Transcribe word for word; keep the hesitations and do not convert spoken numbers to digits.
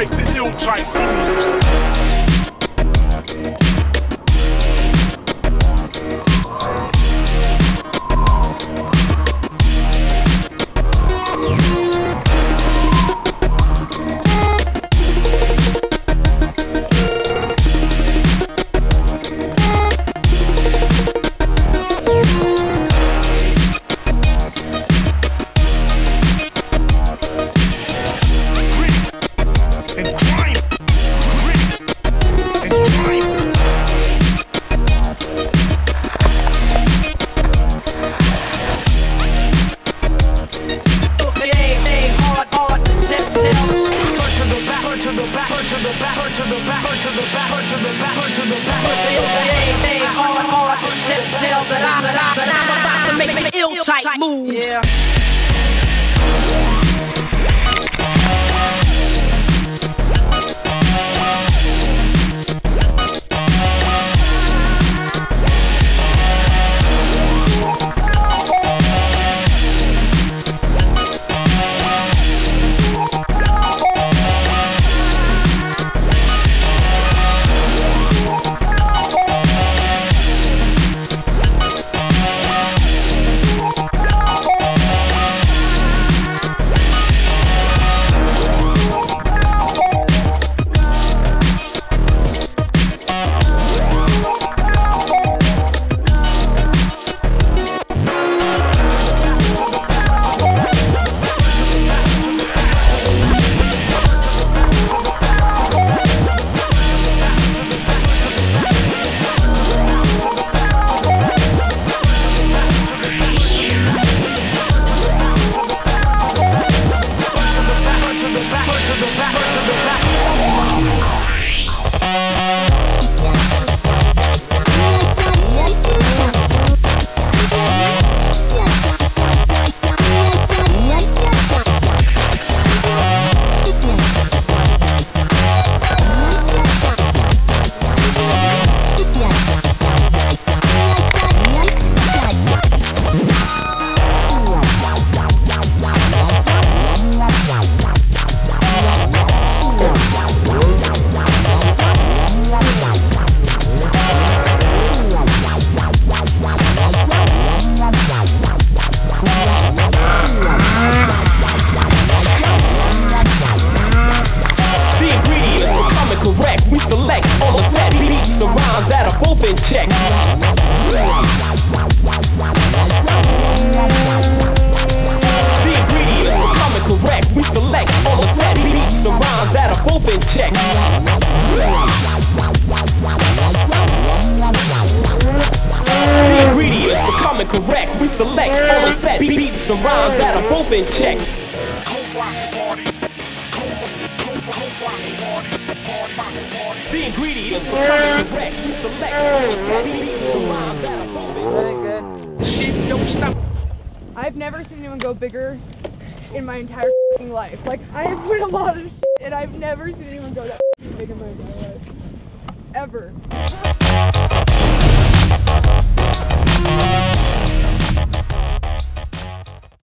make the ill type moves. Type moves. Yeah. Check. The ingredients are coming correct. We select all the set beats and rhymes that are both in check. The ingredients are coming correct. We select all the set beats and rhymes that are both in check. The ingredients are coming correct. We select all the set beats and rhymes that are both in check. Shit don't stop. I've never seen anyone go bigger in my entire f***ing life. Like, I have put a lot of shit, and I've never seen anyone go that f***ing big in my entire life. Ever.